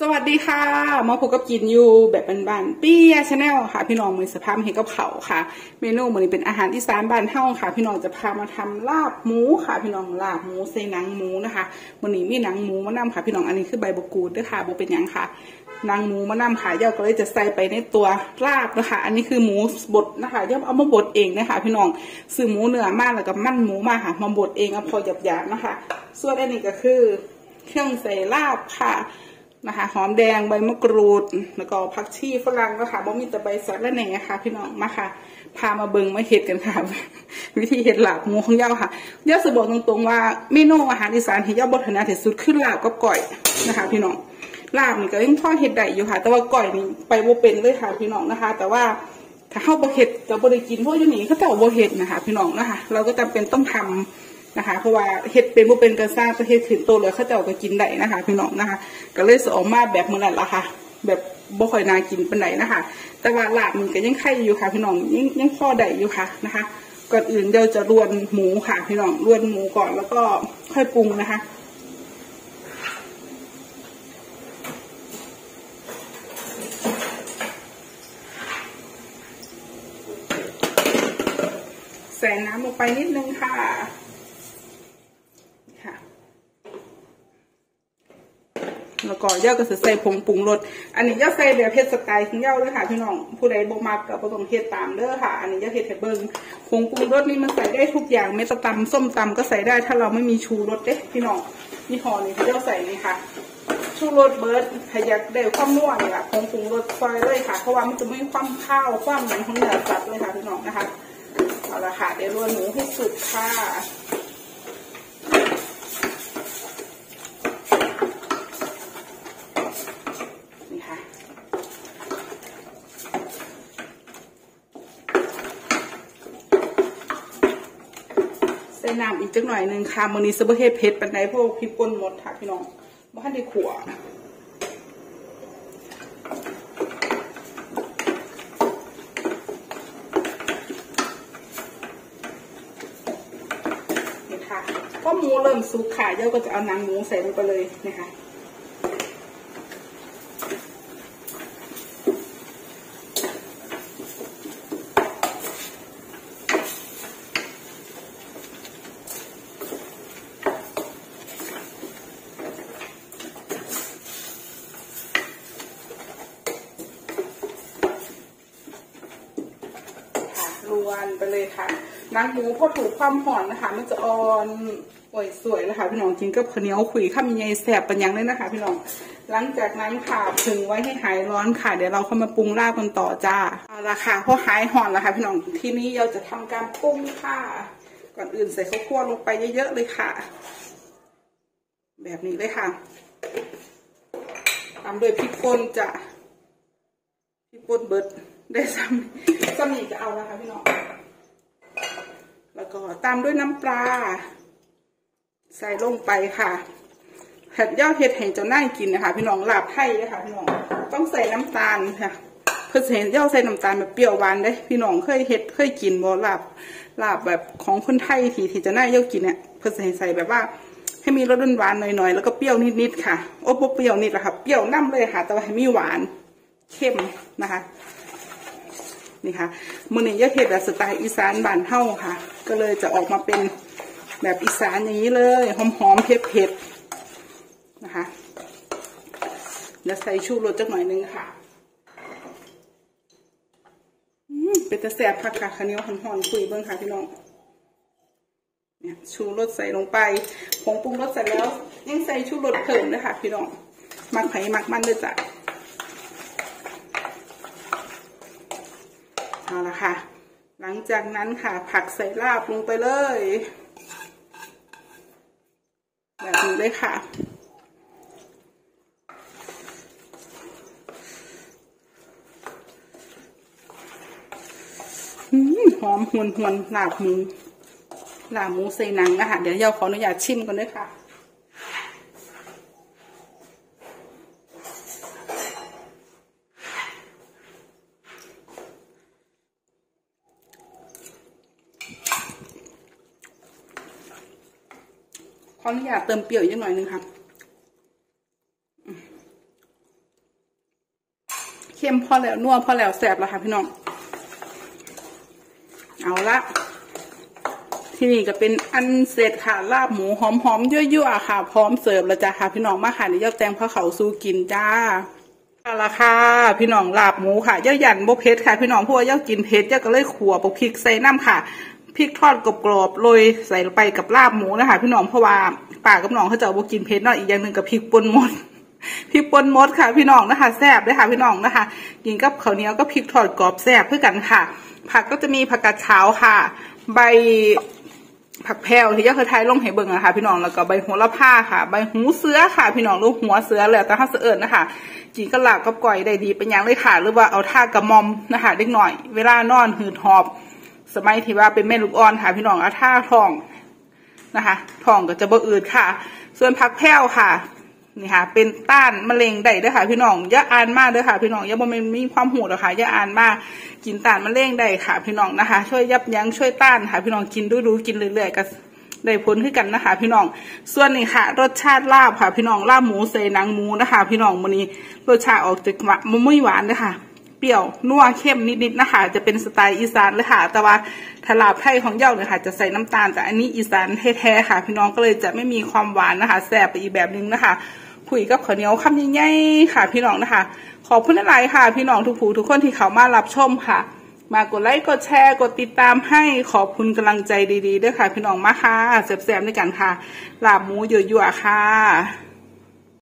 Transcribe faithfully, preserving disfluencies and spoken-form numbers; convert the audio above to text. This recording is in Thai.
สวัสดีค่ะมาพบกับกินอยู่แบบบ้านๆปี้ยชาแนลค่ะพี่น้องมือสภาพเห็นกับเขาค่ะเมนูมื้อนี้เป็นอาหารอีสานบ้านเฮาค่ะพี่น้องจะพามาทำลาบหมูค่ะพี่น้องลาบหมูใส่หนังหมูนะคะมื้อนี้มีหนังหมูมานำค่ะพี่น้องอันนี้คือใบมะกรูดด้วยค่ะบ่เป็นหยังค่ะหนังหมูมานำค่ะเดี๋ยวก็เลยจะใส่ไปในตัวลาบนะคะอันนี้คือหมูบดนะคะเดี๋ยวเอามาบดเองนะคะพี่น้องซื้อหมูเนื้อมาแล้วก็มั่นหมูมาค่ะมาบดเองเอาพอหยาบๆนะคะส่วนอันนี้ก็คือเครื่องใส่ลาบค่ะนะคะหอมแดงใบมะกรูดแล้วก็ผักชีฝรั่งก็ค่ะบ่มีแต่ใบสับและแหน่ค่ะพี่น้องมาค่ะพามาเบิ่งมาเฮ็ดกันค่ะวิธีเฮ็ดลาบหมูของเย้าค่ะเย้าจะบอกตรงๆว่าเมนูอาหารอีสานที่เย้าบ่ถนัดที่สุดคือลาบกับก้อยนะคะพี่น้องลาบนี่ก็ยังพอเฮ็ดได้อยู่ค่ะแต่ว่าก้อยนี่ไปบ่เป็นเลยค่ะพี่น้องนะคะแต่ว่าถ้าเฮาบ่เฮ็ดก็บ่ได้กินเพราะอยู่นี่เขาเจ้าบ่เฮ็ดนะคะพี่น้องนะคะเราก็จำเป็นต้องทำนะคะเพราะว่าเห็ดเป็นบ่เป็นกระซ่าประเทศขึ้นโตเลยเขาเจ้าก็กินได้นะคะพี่น้องนะคะก็เลยสออกมาแบบเหมือนนั่นละค่ะแบบบ่ค่อยน่ากินเป็นไหนนะคะแต่ว่าลาบมันก็ยังไข่อยู่ค่ะพี่น้องยังยังพอได้อยู่ค่ะนะคะก่อนอื่นเดี๋ยวจะรวนหมูค่ะพี่น้องรวนหมูก่อนแล้วก็ค่อยปรุงนะคะใส่น้ำลงไปนิดนึงค่ะแล้วก็เย้าก็จะใส่ผงปรุงรสอันนี้เย้าใส่แบบเผ็ดสไตล์ของเย้าเลยค่ะพี่น้องผู้ใดบ่มักก็บ่ต้องเฮ็ดตามเด้อค่ะอันนี้เย้าเฮ็ดให้เบิ่งผงปรุงรสนี่มันใส่ได้ทุกอย่างเม็ดตำส้มตำก็ใส่ได้ถ้าเราไม่มีชูรสเด้พี่น้องนี่ห่อนี่เย้าใส่นี่ค่ะชูรสเบิร์ดให้อยากได้ความนัวนี่ล่ะผงปรุงรสซอยเลยค่ะเพราะว่ามันจะไม่ความข้าวความหยังของเนื้อสัตว์เลยค่ะพี่น้องนะคะเอาละค่ะเดี๋ยวรวนหมูให้สุดค่ะใส่น้ำอีกจักหน่อยหนึ่งค่ะมื้อนี้ซะบ่เฮ็ดเผ็ดปานใดเพราะพริกป่นหมดค่ะพี่น้องบ่ทันได้ขั่วนี่ค่ะพอหมูเริ่มสุกค่ะเดี๋ยวก็จะเอาหนังหมูใส่ลงไปเลยนะคะรวนไปเลยค่ะหนังหมูพอถูกความหอนนะคะมันจะอ่อนอวยสวยเลยค่ะพี่น้องกินกับข้าวเหนียวขุยข้าวมีไงแสบปัญญังเลยนะคะพี่น้องหลังจากนั้นค่ะถึงไว้ให้หายร้อนค่ะเดี๋ยวเราเข้ามาปรุงลาบกันต่อจ้าเอาละค่ะพอหายหอนแล้วค่ะพี่น้องทีนี้เราจะทำการปรุงค่ะก่อนอื่นใส่ข้าวคั่วลงไปเยอะๆเลยค่ะแบบนี้เลยค่ะตามด้วยพริกป่นจ้ะพริกป่นเบิดได้ซ้ำซ้ำนี่จะเอาแล้วค่ะพี่น้องแล้วก็ตามด้วยน้ำปลาใส่ลงไปค่ะเห็ดย่อเห็ดเห็นเจ้าหน้ากินนะคะพี่น้องลาบไทยนะคะพี่น้องต้องใส่น้ำตาลค่ะเพื่อเห็นย่อใส่น้ำตาลแบบเปรี้ยวหวานได้พี่น้องเคยเห็ดเคยกินบ่ลาบลาบแบบของคนไทยที่ที่เจ้าหน้าย่อกินเนี่ยเพื่อเห็นใส่แบบว่าให้มีรสหวานหน่อยๆแล้วก็เปรี้ยวนิดๆค่ะโอ้โหเปรี้ยวนิดแหละค่ะเปรี้ยวน้ำเลยค่ะแต่ว่าให้มีหวานเข้มนะคะนี่ค่ะมื้อนี้ย่าเฮ็ดแบบสไตล์อีสานบ้านเฮาค่ะก็เลยจะออกมาเป็นแบบอีสานอย่างนี้เลยหอมๆเผ็ดๆนะคะเดี๋ยวใส่ชูรสจักหน่อยนึงค่ะอืมเป็นตะแซ่บผักค่ะข้าวเหนียวห่อนๆคุยเบิ่งค่ะพี่น้องเนี่ยชูรสใส่ลงไปผงปรุงรสใส่แล้วยังใส่ชูรสเพิ่มด้วยค่ะพี่น้องมักไผ่มักมันด้วยจ้ะเอาละค่ะหลังจากนั้นค่ะผักใส่ลาบลงไปเลยแบบนี้เลยค่ะหอมหวนหวนลาบหมูลาบหมูใส่หนังนะคะเดี๋ยวเราขออนุญาตชิมก่อนด้วยค่ะ ขออนุญาตเติมเปรี้ยวอีกหน่อยนึงค่ะเข้มพอแล้วนัวพอแล้วแซ่บแล้วค่ะพี่น้องเอาละที่นี่ก็เป็นอันเสร็จค่ะลาบหมูหอมๆยั่วๆค่ะพร้อมเสิร์ฟแล้วจ้าค่ะพี่น้องมาค่ะนี่ย่าแตงพระเขาสู้กินจ้าเอาละค่ะพี่น้องลาบหมูค่ะย่าหยันบ่เผ็ดค่ะพี่น้องเพราะว่าย่ากินเผ็ดย่าก็เลยขั่วปกพริกใส่น้ำค่ะพริกทอดกรอบๆโรยใส่ลงไปกับลาบหมูนะคะพี่น้องเพราะว่าป้ากับน้องเขาจะบ่กินเผ็ดเนาะอีกอย่างหนึ่งกับพริกป่นหมดพริกป่นมดค่ะพี่น้องนะคะแซ่บด้วยค่ะพี่น้องนะคะกินกับข้าวเหนียวก็พริกทอดกรอบแซ่บเพื่อกันค่ะผักก็จะมีผักกาดขาวค่ะใบผักแพรวที่ย่าเคยทายลงให้เบิ่งอะค่ะพี่น้องแล้วก็ใบโหระพาค่ะใบหูเสือค่ะพี่น้องลูกหัวเสือเลยแต่ถ้าเสือนะคะกินก็หลับกับก่อยได้ดีเป็นอย่างเลยค่ะหรือว่าเอาท่ากระมอมนะคะเล็กหน่อยเวลานอนหืดหอบสมัยที่ว่าเป็นแม่ลูกอ่อนค่ะพี่น้องเอาท่าท้องนะคะท้องก็จะบ่อืดค่ะส่วนผักแพรวค่ะนี่ค่ะเป็นต้านมะเร็งได้ด้วยค่ะพี่น้องอย่าอ่านมากด้วยค่ะพี่น้องอย่าบ่มีความหูหรอกค่ะอย่าอ่านมากกินต้านมะเร็งได้ค่ะพี่น้องนะคะช่วยยับยั้งช่วยต้านค่ะพี่น้องกินดูดูกินเรื่อยๆก็ได้ผลขึ้นกันนะคะพี่น้องส่วนนี้ค่ะรสชาติลาบค่ะพี่น้องลาบหมูใส่หนังหมูนะคะพี่น้องมื้อนี้รสชาติออกจากมะม่วงหวานนะคะเปรี้ยวนัวเข้มนิดๆนะคะจะเป็นสไตล์อีสานเลยค่ะแต่ว่าถ้าลาบไทยของเย้าเนี่ยค่ะจะใส่น้ำตาลแต่อันนี้อีสานแท้ๆค่ะพี่น้องก็เลยจะไม่มีความหวานนะคะแซ่บไปอีกแบบนึงนะคะคุยกับข้าวเหนียวคำใหญ่ๆค่ะพี่น้องนะคะขอบคุณหลายๆค่ะพี่น้องทุกผู้ทุกคนที่เขามารับชมค่ะมากดไลค์กดแชร์กดติดตามให้ขอบคุณกำลังใจดีๆด้วยค่ะพี่น้องมาค่ะแซ่บๆด้วยกันค่ะลาบหมูยั่วๆค่ะ